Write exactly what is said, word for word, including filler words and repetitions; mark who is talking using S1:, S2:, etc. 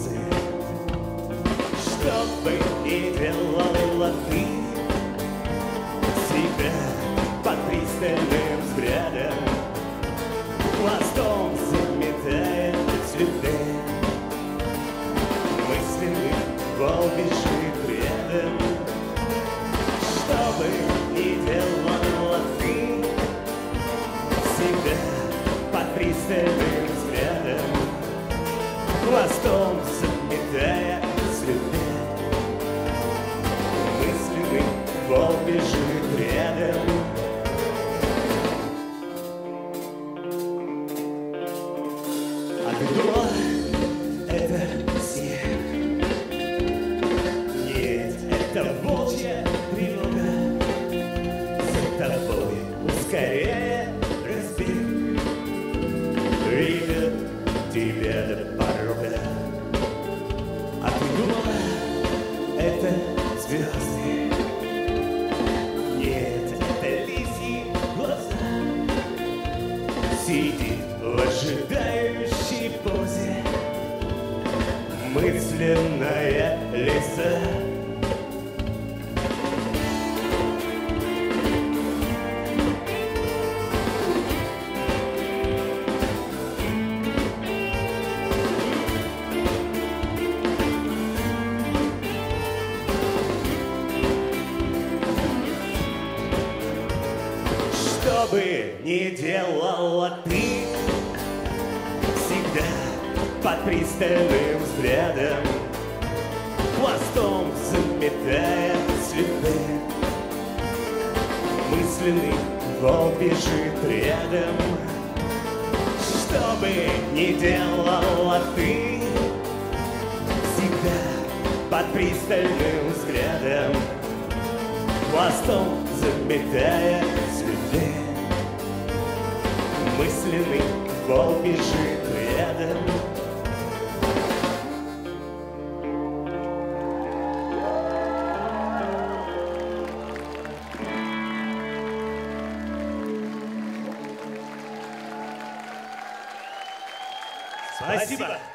S1: позы. Что бы ни делала ты, всегда под пристальным взглядом, хвостом заметает цветы. Мыслями вол бежит рядом. Что бы ни делала ты, всегда под пристальным взглядом, хвостом заметая цветы. Мыслями вол бежит рядом. А ты думала, это снег? Нет, это волчья тревога. За тобой ускоряя разбег, ведет тебя до порога. А ты думала, это звезды? Нет, это лисьи глаза. Сидит в ожидающей позе мысленная лиса. Что бы ни делала ты, всегда под пристальным взглядом, хвостом заметая цветы. Мысленный вол бежит рядом. Что бы ни делала ты, всегда под пристальным взглядом, хвостом заметая цветы. Мысленный вол бежит рядом. Спасибо.